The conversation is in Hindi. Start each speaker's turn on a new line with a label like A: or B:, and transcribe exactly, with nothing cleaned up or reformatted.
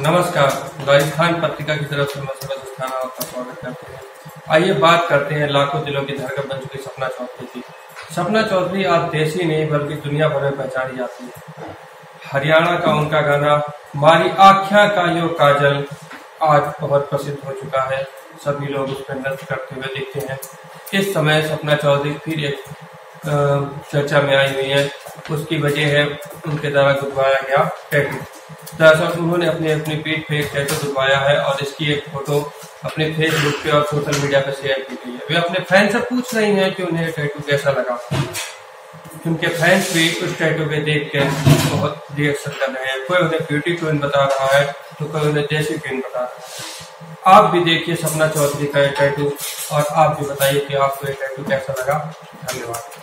A: नमस्कार। राजस्थान पत्रिका की तरफ से मैं सूरज अस्थाना आपका स्वागत करते हैं। आइए बात करते हैं लाखों दिलों की धड़कन बन चुकी सपना चौधरी की। सपना चौधरी आज देश ही नहीं बल्कि दुनिया भर में पहचानी जाती है। हरियाणा का उनका गाना मारी आख्या का यो काजल आज बहुत प्रसिद्ध हो चुका है। सभी लोग उस पर नृत्य करते हुए दिखते हैं। इस समय सपना चौधरी फिर एक चर्चा में आई हुई है। उसकी वजह है उनके द्वारा गुदवाया गया टैटू। दरअसल उन्होंने अपनी अपनी पीठ पे एक टैटू गुदवाया है और इसकी एक फोटो अपने फेसबुक पे और सोशल मीडिया पे शेयर की गई है। वे अपने फैन से पूछ रही हैं कि उन्हें टैटू कैसा लगा। उनके फैंस भी उस टैटू के देख के बहुत रिएक्शन कर रहे हैं। कोई उन्हें ब्यूटी क्वीन बता रहा है तो कोई उन्हें देसी क्वीन बता रहा है। आप भी देखिए सपना चौधरी का ये टैटू और आप भी बताइए कि आपको ये टैटू कैसा लगा। धन्यवाद।